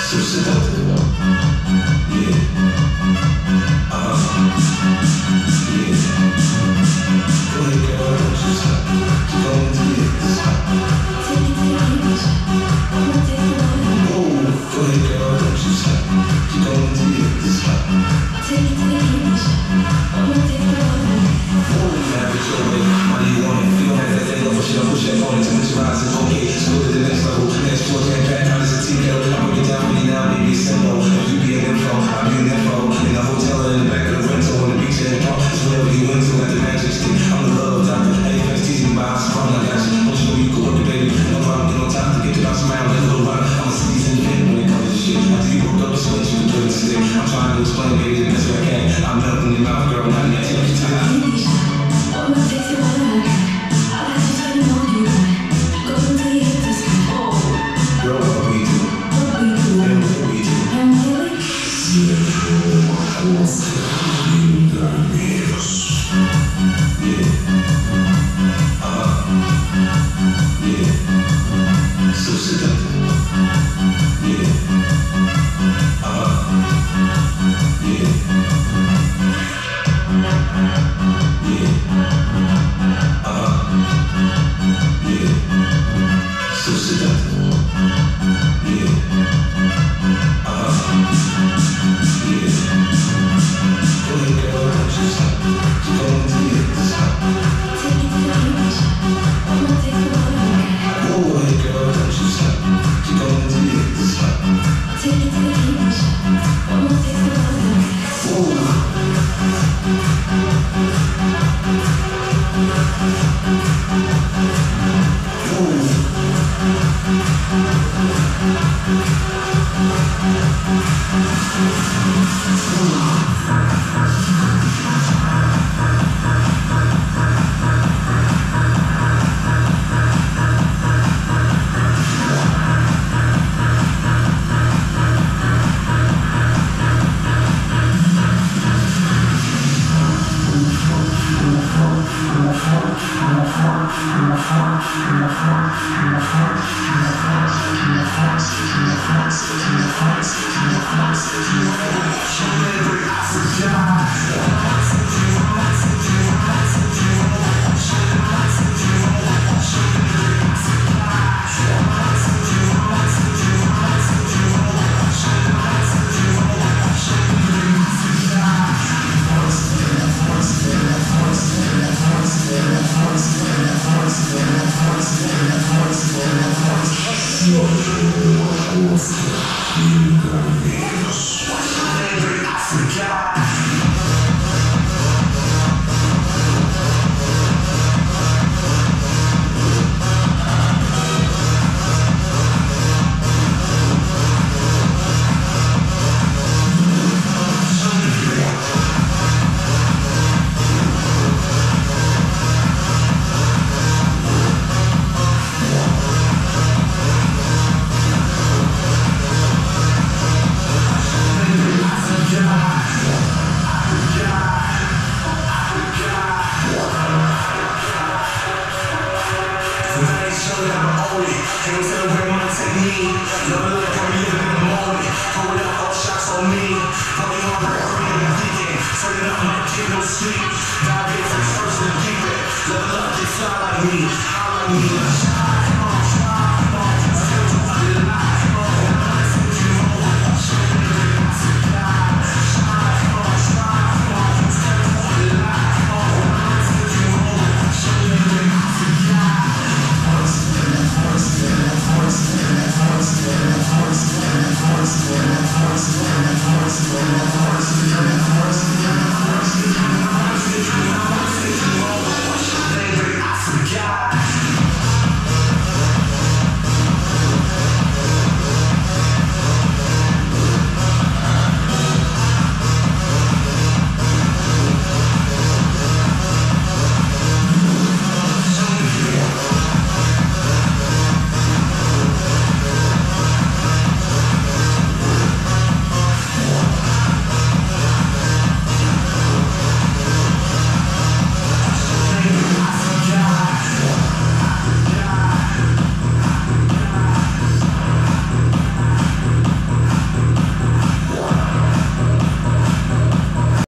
So seductive. Yeah. Yeah. Go ahead, girl, don't you stop. Keep going to the end. Whoa, go ahead, girl, don't you stop. Keep going to the end. Whoa, now it's your way. Why do you want it? You don't have that thing up for shit. I'll push that phone into Mr. Rising. Okay, let's go to the next level. Next floor, can't pack out as a team kettle. I'll break it down for you now, baby, it's simple. If you be an info, I'll be an info. In the hotel or in the back of the rental, on the beach in the park, it's wherever you went to, got the magic stick. I'm the love doctor. Hey, fans teasing me by how strong I got you. Don't you know you can work it, baby? No problem, get on top to get the bounce around, let it go rock. I'm a city's independent when it comes to shit. After you broke up, it's what you can do it stick. I'm trying to explain, baby, the best way I can. I'm melting your mouth, girl, not yet. Take your time. Girl, what we do? And what we do? Yeah. Yeah. So seductive. Yeah. Yeah. Yeah. Yeah. So seductive. Yeah. Yeah. Go ahead, girl, don't you stop. Keep going to the end. Whoa, go ahead, girl, don't you stop. Keep going to the end. Whoa. Sleep, dive in first and deep it. Level up, get fly like me,